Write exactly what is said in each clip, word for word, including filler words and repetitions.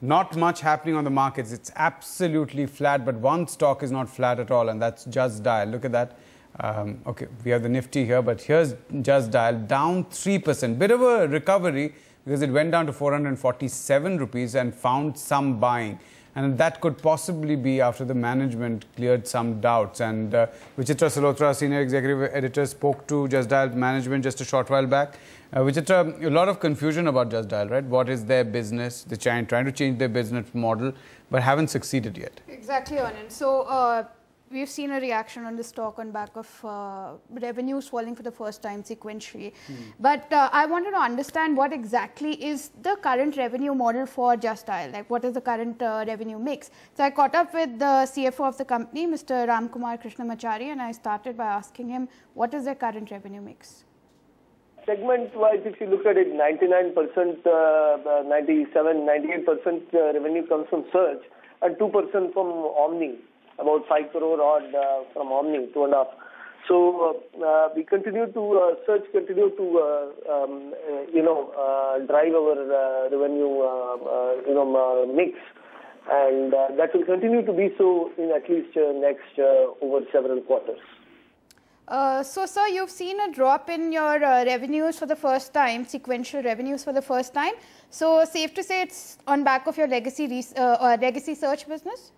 not much happening on the markets. It's absolutely flat, but one stock is not flat at all, and that's Just Dial. Look at that. Um, okay, we have the Nifty here, but here's Just Dial down three percent. Bit of a recovery because it went down to four hundred forty-seven rupees and found some buying. And that could possibly be after the management cleared some doubts. And uh, Vichitra Salotra, Senior Executive Editor, spoke to Just Dial management just a short while back. Uh, Vichitra, a lot of confusion about Just Dial, right? What is their business? They're trying, trying to change their business model, but haven't succeeded yet. Exactly, Anand. So, uh, we've seen a reaction on the stock on back of uh, revenues falling for the first time sequentially. Hmm. But uh, I wanted to understand what exactly is the current revenue model for Just Dial. Like, what is the current uh, revenue mix? So I caught up with the C F O of the company, Mister Ramkumar Krishnamachari, and I started by asking him, what is their current revenue mix? Segment-wise, if you look at it, ninety-nine percent, uh, ninety-seven, ninety-eight percent uh, revenue comes from search and two percent from Omni. About five crore odd uh, from Omni, two and a half. So uh, uh, we continue to uh, search, continue to uh, um, uh, you know uh, drive our uh, revenue uh, uh, you know uh, mix, and uh, that will continue to be so in at least uh, next uh, over several quarters. Uh, so, sir, you've seen a drop in your uh, revenues for the first time, sequential revenues for the first time. So, safe to say it's on back of your legacy uh, uh, legacy search business.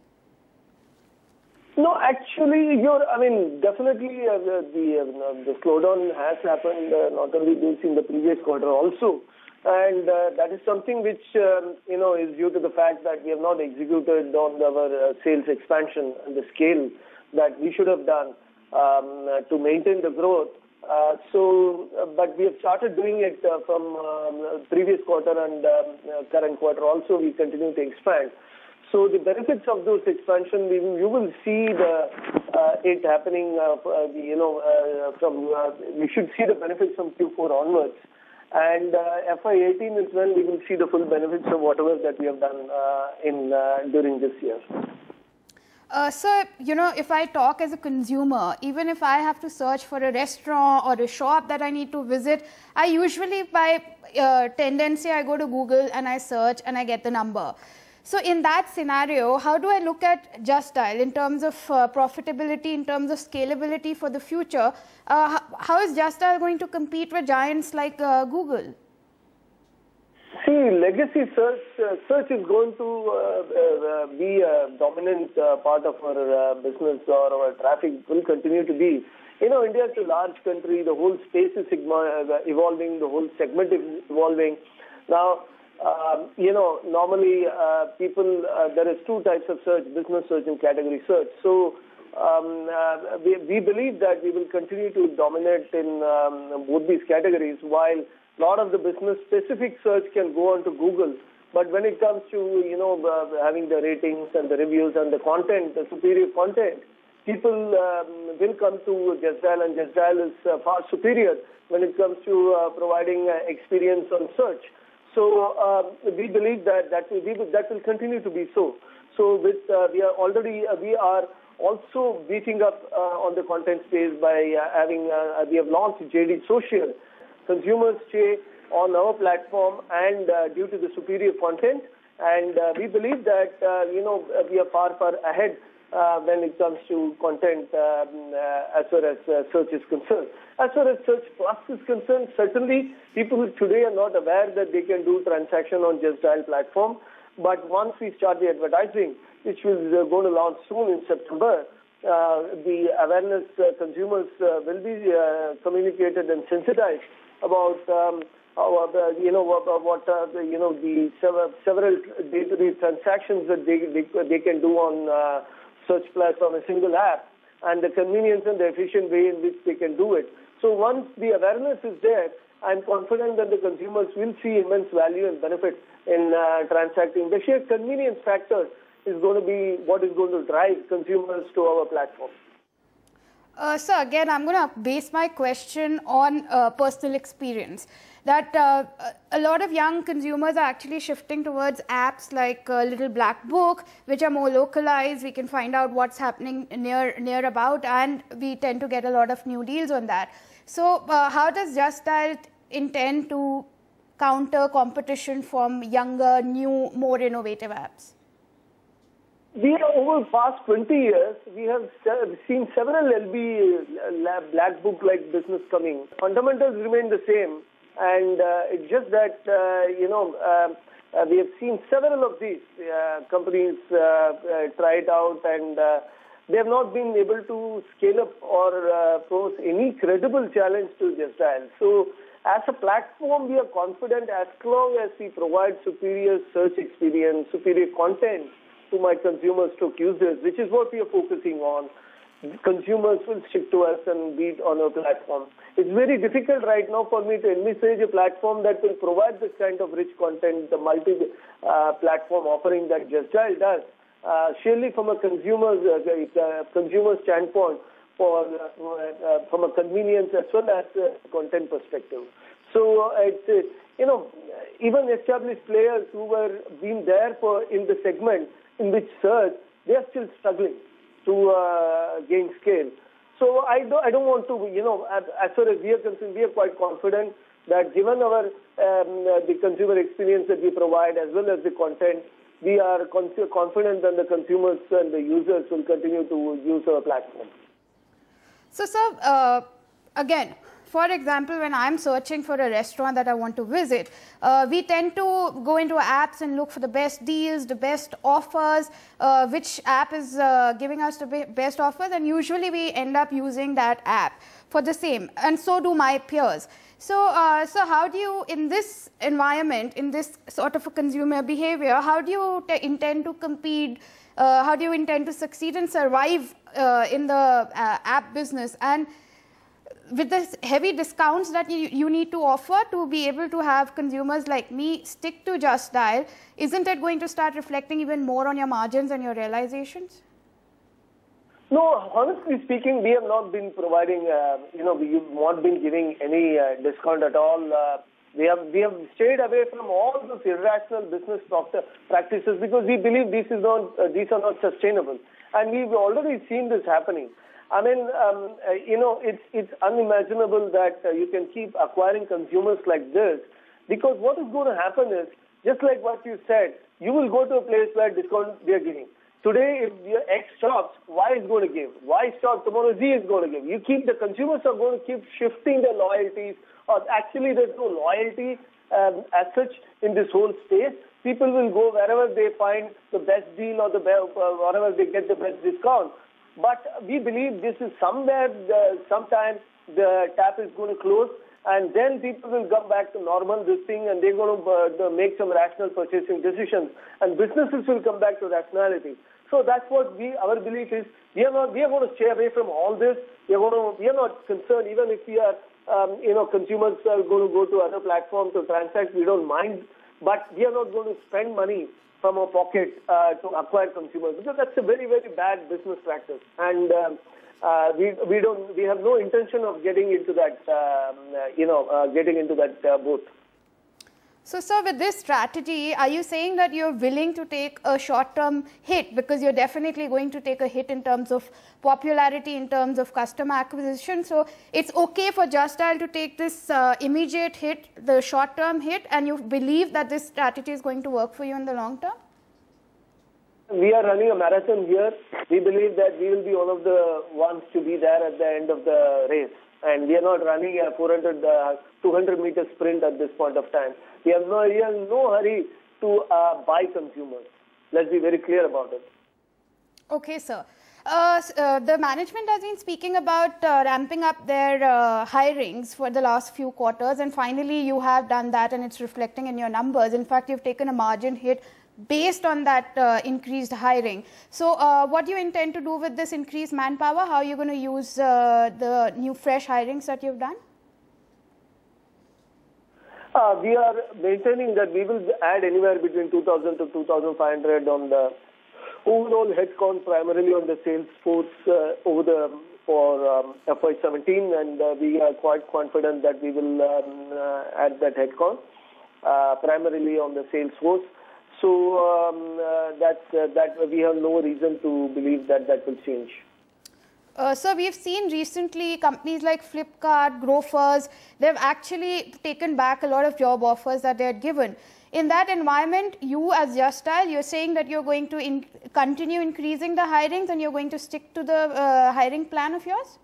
No, actually, you're, I mean, definitely uh, the, the, uh, the slowdown has happened, uh, not only this in the previous quarter also. And uh, that is something which, um, you know, is due to the fact that we have not executed on our uh, sales expansion and the scale that we should have done um, uh, to maintain the growth. Uh, so, uh, but we have started doing it uh, from um, previous quarter and um, uh, current quarter also. We continue to expand. So the benefits of those expansion, we, you will see the uh, it happening. Uh, uh, you know, uh, from uh, we should see the benefits from Q four onwards, and uh, F Y eighteen is when we will see the full benefits of whatever that we have done uh, in uh, during this year. Uh, so, you know, if I talk as a consumer, even if I have to search for a restaurant or a shop that I need to visit, I usually by uh, tendency I go to Google and I search and I get the number. So in that scenario, how do I look at Just Dial in terms of uh, profitability, in terms of scalability for the future? Uh, how is Just Dial going to compete with giants like uh, Google? See, legacy search uh, search is going to uh, uh, be a dominant uh, part of our uh, business, or our traffic will continue to be. You know, India is a large country. The whole space is evolving. The whole segment is evolving. Now, Uh, you know, normally uh, people, uh, there is two types of search, business search and category search. So um, uh, we, we believe that we will continue to dominate in um, both these categories, while a lot of the business specific search can go on to Google. But when it comes to, you know, uh, having the ratings and the reviews and the content, the superior content, people um, will come to Just Dial, and Just Dial is uh, far superior when it comes to uh, providing uh, experience on search. So uh, we believe that that will, be, that will continue to be so. So with uh, we are already uh, we are also beefing up uh, on the content space by uh, having uh, we have launched J D Social. Consumers stay on our platform, and uh, due to the superior content, and uh, we believe that uh, you know we are far far ahead uh, when it comes to content um, uh, as far as uh, search is concerned. As far as Search Plus is concerned, certainly people today are not aware that they can do transaction on Just Dial platform. But once we start the advertising, which is uh, going to launch soon in September, uh, the awareness uh, consumers uh, will be uh, communicated and sensitized about um, how, uh, you know what, what uh, the, you know the several, several day-to-day transactions that they, they they can do on uh, Search Plus on a single app, and the convenience and the efficient way in which they can do it. So once the awareness is there, I'm confident that the consumers will see immense value and benefit in uh, transacting. The sheer convenience factor is going to be what is going to drive consumers to our platform. Uh, so again, I'm going to base my question on uh, personal experience. That uh, a lot of young consumers are actually shifting towards apps like uh, Little Black Book, which are more localized. We can find out what's happening near near about, and we tend to get a lot of new deals on that. So uh, how does Just Dial intend to counter competition from younger, new, more innovative apps? We have, over the past twenty years, we have seen several L B black book like business coming. Fundamentals remain the same, and uh, it's just that uh, you know uh, uh, we have seen several of these uh, companies uh, uh, try it out, and uh, they have not been able to scale up or uh, pose any credible challenge to Just Dial. So, as a platform, we are confident as long as we provide superior search experience, superior content to my consumers, to users, which is what we are focusing on. Consumers will stick to us and be on our platform. It's very difficult right now for me to envisage a platform that will provide this kind of rich content, the multi-platform uh, offering that Just Dial does. Uh, surely from a consumer's, uh, uh, consumer standpoint, for uh, uh, from a convenience as well as a content perspective. So uh, it's, uh, you know, even established players who were been there for in the segment in which search, they are still struggling to uh, gain scale. So I don't, I don't want to, you know, as, as far as we are concerned, we are quite confident that given our um, uh, the consumer experience that we provide as well as the content, we are con confident that the consumers and the users will continue to use our platform. So, sir, uh, again, for example, when I'm searching for a restaurant that I want to visit, uh, we tend to go into apps and look for the best deals, the best offers, uh, which app is uh, giving us the be best offers, and usually we end up using that app for the same, and so do my peers. So, uh, so how do you, in this environment, in this sort of a consumer behavior, how do you intend to compete? Uh, how do you intend to succeed and survive uh, in the uh, app business? And with the heavy discounts that you, you need to offer to be able to have consumers like me stick to Just Dial, isn't it going to start reflecting even more on your margins and your realizations? No, honestly speaking, we have not been providing, uh, you know, we have not been giving any uh, discount at all. Uh, we have we have stayed away from all those irrational business practices because we believe this is not uh, these are not sustainable, and we've already seen this happening. I mean, um, uh, you know, it's it's unimaginable that uh, you can keep acquiring consumers like this, because what is going to happen is, just like what you said, you will go to a place where discount they are giving. Today, if your X stops, Y is going to give. Y stops, tomorrow Z is going to give. You keep, the consumers are going to keep shifting their loyalties, or actually there's no loyalty um, as such in this whole space. People will go wherever they find the best deal or the best, uh, wherever they get the best discount. But we believe this is somewhere, the, sometime the tap is going to close, and then people will come back to normal this thing, and they're going to uh, make some rational purchasing decisions, and businesses will come back to rationality. So that's what we, our belief is. We are not, we are going to stay away from all this. We are going to, we are not concerned, even if we are, um, you know, consumers are going to go to other platforms to transact. We don't mind, but we are not going to spend money from our pocket uh, to acquire consumers, because that's a very, very bad business practice. And um, uh, we we don't, we have no intention of getting into that, um, uh, you know, uh, getting into that uh, boat. So, sir, with this strategy, are you saying that you're willing to take a short-term hit, because you're definitely going to take a hit in terms of popularity, in terms of customer acquisition? So, it's okay for Just Dial to take this uh, immediate hit, the short-term hit, and you believe that this strategy is going to work for you in the long term? We are running a marathon here. We believe that we will be one of the ones to be there at the end of the race. And we are not running a four hundred, uh, two hundred meter sprint at this point of time. We have no, we have no hurry to uh, buy consumers. Let's be very clear about it. Okay, sir. Uh, uh, the management has been speaking about uh, ramping up their uh, hirings for the last few quarters, and finally you have done that, and it's reflecting in your numbers. In fact, you've taken a margin hit based on that uh, increased hiring. So uh, what do you intend to do with this increased manpower? How are you going to use uh, the new fresh hirings that you've done? Uh, we are maintaining that we will add anywhere between two thousand to two thousand five hundred on the overall headcount, primarily on the sales force uh, over the for um, F Y seventeen, and uh, we are quite confident that we will um, uh, add that headcount, uh, primarily on the sales force. So um, uh, that uh, that we have no reason to believe that that will change. Uh, so we've seen recently companies like Flipkart, Grofers, they've actually taken back a lot of job offers that they had given. In that environment, you as Just Dial, you're saying that you're going to in continue increasing the hirings and you're going to stick to the uh, hiring plan of yours?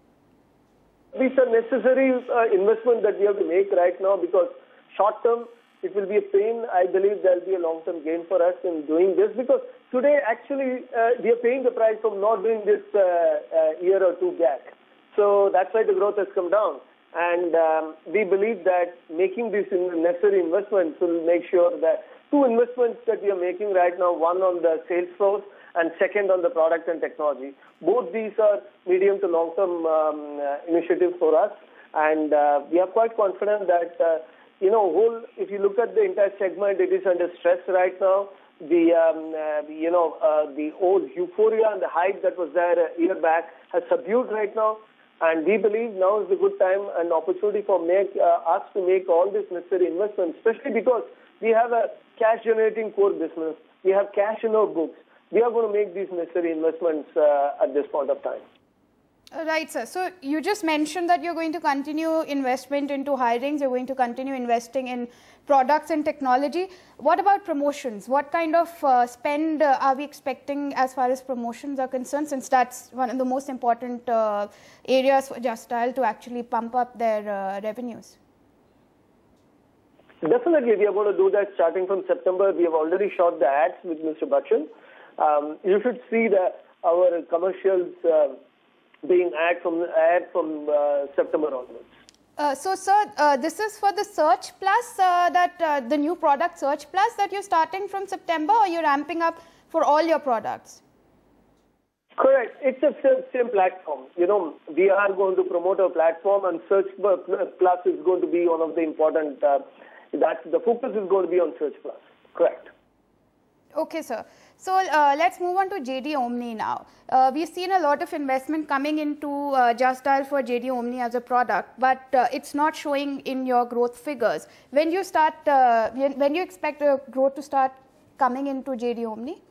These are necessary uh, investment that we have to make right now, because short term it will be a pain. I believe there will be a long-term gain for us in doing this, because today actually uh, we are paying the price of not doing this uh, uh, year or two back. So that's why the growth has come down. And um, we believe that making these necessary investments will make sure that two investments that we are making right now, one on the sales force and second on the product and technology. Both these are medium to long-term um, uh, initiatives for us. And uh, we are quite confident that, uh, you know, whole, if you look at the entire segment, it is under stress right now. The, um, uh, you know, uh, the old euphoria and the hype that was there a year back has subdued right now. And we believe now is a good time and opportunity for make, uh, us to make all these necessary investments, especially because we have a cash-generating core business. We have cash in our books. We are going to make these necessary investments uh, at this point of time. Right, sir. So you just mentioned that you're going to continue investment into hirings, you're going to continue investing in products and technology. What about promotions? What kind of uh, spend uh, are we expecting as far as promotions are concerned, since that's one of the most important uh, areas for Just Dial to actually pump up their uh, revenues? Definitely, we are going to do that starting from September. We have already shot the ads with Mister Bachchan. Um, you should see the, our commercials uh, being aired from, aired from uh, September onwards. Uh, so, sir, uh, this is for the Search Plus, uh, that uh, the new product Search Plus that you're starting from September, or you're ramping up for all your products? Correct. It's a same, same platform. You know, we are going to promote our platform, and Search Plus is going to be one of the important. Uh, that's the focus is going to be on Search Plus. Correct. Okay, sir. So uh, let's move on to J D Omni now. Uh, we've seen a lot of investment coming into uh, Just Dial for J D Omni as a product, but uh, it's not showing in your growth figures. When you start, uh, when, when you expect uh, growth to start coming into J D Omni?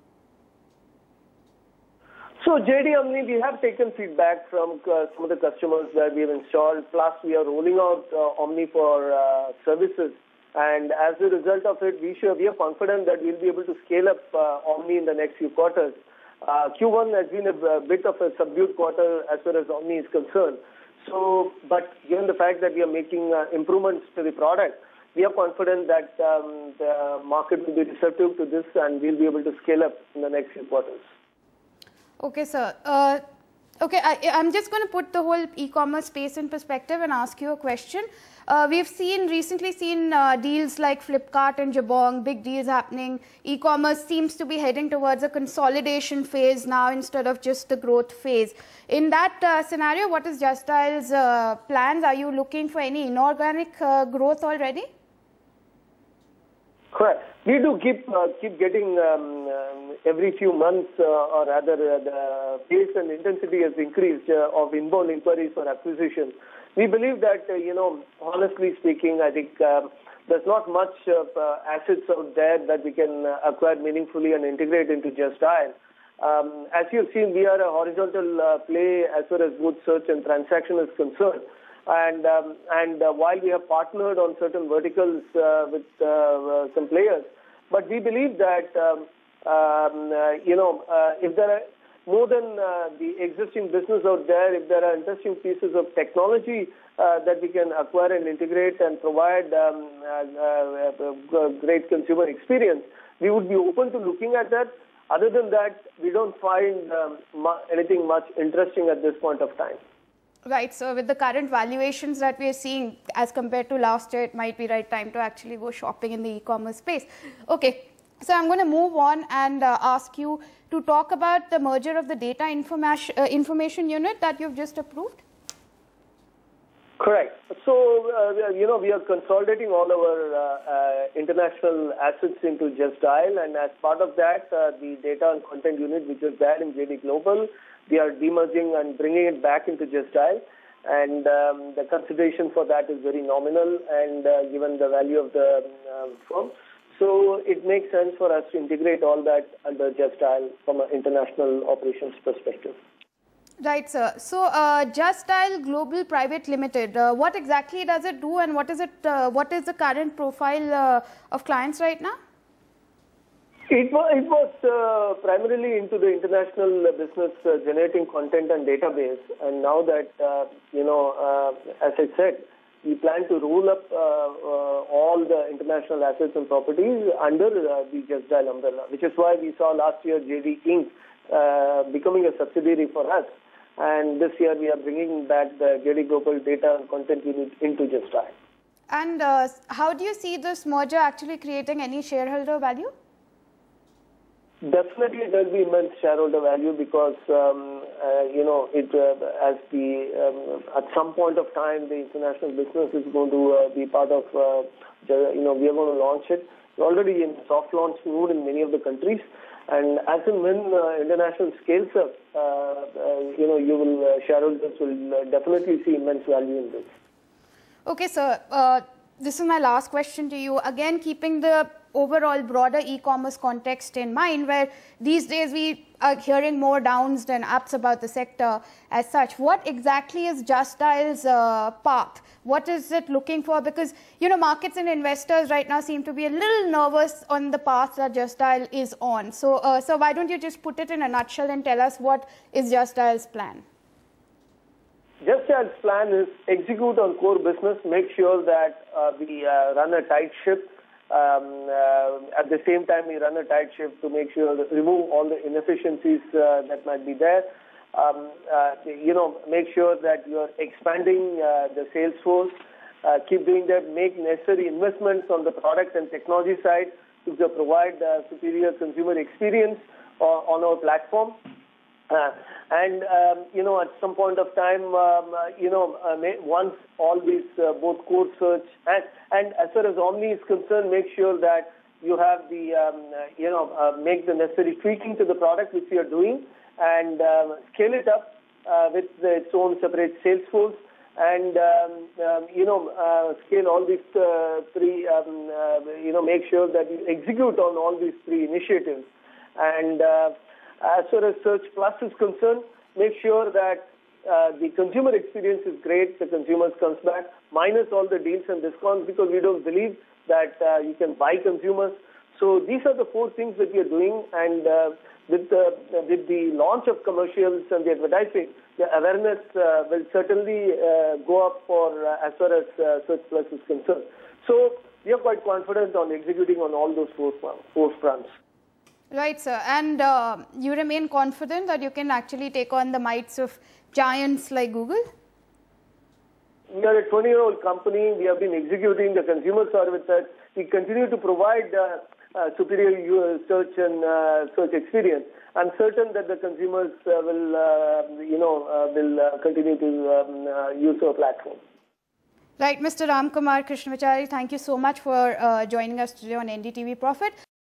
So J D Omni, we have taken feedback from uh, some of the customers that we have installed. Plus, we are rolling out uh, Omni for uh, services. And as a result of it, we, should, we are confident that we'll be able to scale up uh, Omni in the next few quarters. Uh, Q one has been a, a bit of a subdued quarter as far as Omni is concerned. So, but given the fact that we are making uh, improvements to the product, we are confident that um, the market will be receptive to this, and we'll be able to scale up in the next few quarters. Okay, sir. Uh, okay, I, I'm just going to put the whole e-commerce space in perspective and ask you a question. Uh, we've seen recently seen uh, deals like Flipkart and Jabong, big deals happening. E-commerce seems to be heading towards a consolidation phase now instead of just the growth phase. In that uh, scenario, what is Just Dial's uh, plans? Are you looking for any inorganic uh, growth already? Correct. We do keep uh, keep getting um, um, every few months, uh, or rather, uh, the pace and intensity has increased uh, of inbound inquiries for acquisition. We believe that, uh, you know, honestly speaking, I think um, there's not much of uh, assets out there that we can uh, acquire meaningfully and integrate into Just Dial. Um, as you've seen, we are a horizontal uh, play as far as both search and transaction is concerned. And um, and uh, while we have partnered on certain verticals uh, with uh, uh, some players, but we believe that, um, um, uh, you know, uh, if there are more than uh, the existing business out there, if there are interesting pieces of technology uh, that we can acquire and integrate and provide um, uh, uh, great consumer experience, we would be open to looking at that. Other than that, we don't find um, mu anything much interesting at this point of time. Right. So with the current valuations that we are seeing as compared to last year, it might be right time to actually go shopping in the e-commerce space. Okay. So I'm going to move on and uh, ask you to talk about the merger of the data information, uh, information unit that you've just approved. Correct. So, uh, you know, we are consolidating all our uh, uh, international assets into Just Dial, and as part of that, uh, the data and content unit, which is there in J D Global, we are demerging and bringing it back into Just Dial. And um, the consideration for that is very nominal, and uh, given the value of the uh, firm. So it makes sense for us to integrate all that under Just Dial from an international operations perspective. Right, sir. So, uh, Just Dial Global Private Limited, uh, what exactly does it do, and what is it? Uh, what is the current profile uh, of clients right now? It was, it was uh, primarily into the international business, uh, generating content and database. And now that, uh, you know, uh, as I said, we plan to roll up uh, uh, all the international assets and properties under uh, the Just Dial umbrella, which is why we saw last year J D Inc uh, becoming a subsidiary for us. And this year we are bringing back the J D Global data and content unit into Just Dial. And uh, how do you see this merger actually creating any shareholder value? Definitely, there will be immense shareholder value because, um, uh, you know, it uh, as the um, at some point of time, the international business is going to uh, be part of, uh, the, you know, we are going to launch it. We're already in soft launch mode in many of the countries. And as and when uh, international scales up, uh, uh, you know, you will, uh, shareholders will uh, definitely see immense value in this. Okay, sir. Uh, this is my last question to you. Again, keeping the overall broader e-commerce context in mind, where these days we are hearing more downs than ups about the sector as such. What exactly is Just Dial's uh, path? What is it looking for? Because, you know, markets and investors right now seem to be a little nervous on the path that Just Dial is on. So, uh, so why don't you just put it in a nutshell and tell us what is Just Dial's plan? Just Dial's plan is execute on core business, make sure that uh, we uh, run a tight ship. Um, uh, at the same time, we run a tight ship to make sure that remove all the inefficiencies uh, that might be there. Um, uh, you know, make sure that you are expanding uh, the sales force. Uh, keep doing that. Make necessary investments on the product and technology side to provide uh, superior consumer experience uh, on our platform. Uh, and, um, you know, at some point of time, um, uh, you know, uh, may, once all these, uh, both core search and, and as far as Omni is concerned, make sure that you have the, um, uh, you know, uh, make the necessary tweaking to the product which we are doing and uh, scale it up uh, with the, its own separate sales force and, um, um, you know, uh, scale all these uh, three, um, uh, you know, make sure that you execute on all these three initiatives. And, uh, as far as Search Plus is concerned, make sure that uh, the consumer experience is great, the consumers comes back, minus all the deals and discounts because we don't believe that uh, you can buy consumers. So these are the four things that we are doing, and uh, with, the, with the launch of commercials and the advertising, the awareness uh, will certainly uh, go up for uh, as far as uh, Search Plus is concerned. So we are quite confident on executing on all those four, four fronts. Right, sir. And uh, you remain confident that you can actually take on the mights of giants like Google? We are a twenty-year-old company. We have been executing. The consumers are with us. We continue to provide uh, uh, superior search and uh, search experience. I'm certain that the consumers uh, will, uh, you know, uh, will uh, continue to um, uh, use our platform. Right, Mister Ramkumar Krishnamachari, thank you so much for uh, joining us today on N D T V Profit.